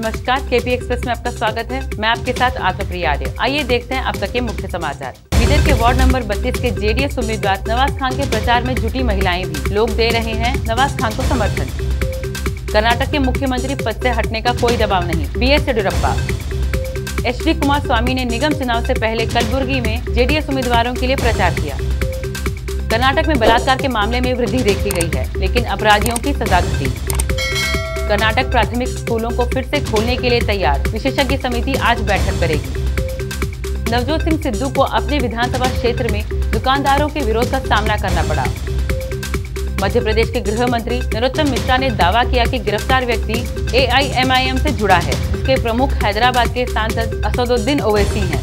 नमस्कार, KP express में आपका स्वागत है। मैं आपके साथ आत्मप्रिया आर्य। आइए देखते हैं अब तक के मुख्य समाचार। बीदर के वार्ड नंबर 32 के जेडीएस उम्मीदवार नवाज खान के प्रचार में जुटी महिलाएं भी। लोग दे रहे हैं नवाज खान को समर्थन। कर्नाटक के मुख्यमंत्री पद से हटने का कोई दबाव नहीं, बीएस येडियुरप्पा। एचडी कुमारस्वामी ने निगम चुनाव से पहले कलबुर्गी में जेडीएस उम्मीदवारों के लिए प्रचार किया। कर्नाटक में बलात्कार के मामले में वृद्धि देखी गई है, लेकिन अपराधियों की सजा घटी। कर्नाटक प्राथमिक स्कूलों को फिर से खोलने के लिए तैयार, विशेषज्ञ समिति आज बैठक करेगी। नवजोत सिंह सिद्धू को अपने विधानसभा क्षेत्र में दुकानदारों के विरोध का सामना करना पड़ा। मध्य प्रदेश के गृह मंत्री नरोत्तम मिश्रा ने दावा किया कि गिरफ्तार व्यक्ति AIMIM से जुड़ा है। इसके प्रमुख हैदराबाद के सांसद असदुद्दीन ओवैसी हैं।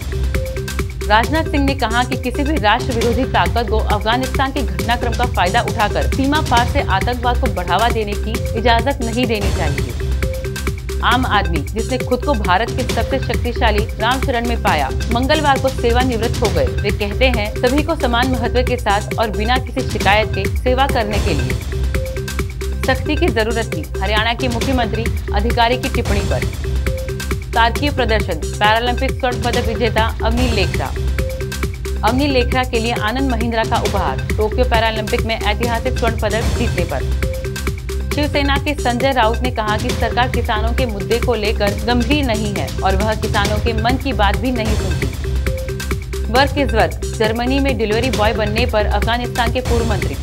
राजनाथ सिंह ने कहा कि किसी भी राष्ट्र विरोधी ताकत को अफगानिस्तान के घटनाक्रम का फायदा उठाकर सीमा पार से आतंकवाद को बढ़ावा देने की इजाजत नहीं देनी चाहिए। आम आदमी, जिसने खुद को भारत के सबसे शक्तिशाली रामचरण में पाया, मंगलवार को सेवानिवृत्त हो गए। वे कहते हैं, सभी को समान महत्व के साथ और बिना किसी शिकायत के सेवा करने के लिए सख्ती की जरूरत थी। हरियाणा के मुख्यमंत्री अधिकारी की टिप्पणी पर तारकीय प्रदर्शन, पैरालंपिक स्वर्ण पदक विजेता अवनी लेखरा। अवनी लेखरा के लिए आनंद महिंद्रा का उपहार, टोक्यो पैरालंपिक में ऐतिहासिक स्वर्ण पदक जीतने पर। शिवसेना के संजय राउत ने कहा कि सरकार किसानों के मुद्दे को लेकर गंभीर नहीं है और वह किसानों के मन की बात भी नहीं सुनती। वर्क इज वर्क, जर्मनी में डिलीवरी बॉय बनने पर अफगानिस्तान के पूर्व मंत्री।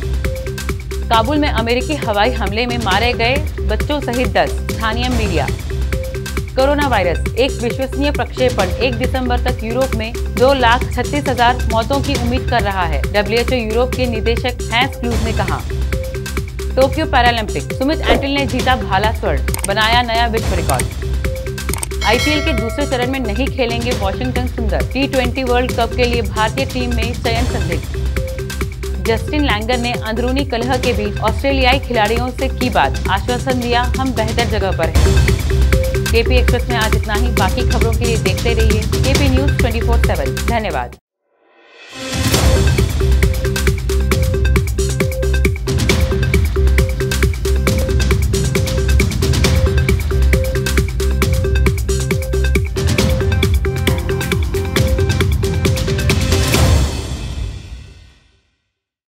काबुल में अमेरिकी हवाई हमले में मारे गए बच्चों सहित 10, स्थानीय मीडिया। कोरोना वायरस, एक विश्वसनीय प्रक्षेपण 1 दिसंबर तक यूरोप में 2,36,000 मौतों की उम्मीद कर रहा है, WHO यूरोप के निदेशक हैंस क्लूज ने कहा। टोक्यो पैरालंपिक, सुमित एंटिल ने जीता भाला स्वर्ण, बनाया नया विश्व रिकॉर्ड। IPL के दूसरे चरण में नहीं खेलेंगे वॉशिंगटन सुंदर। T20 वर्ल्ड कप के लिए भारतीय टीम में चयन संदिग्ध। जस्टिन लैंगर ने अंदरूनी कलह के बीच ऑस्ट्रेलियाई खिलाड़ियों से की बात, आश्वासन दिया, हम बेहतर जगह पर हैं। केपी एक्सप्रेस में आज इतना ही। बाकी खबरों के लिए देखते रहिए KP News 24/7। धन्यवाद।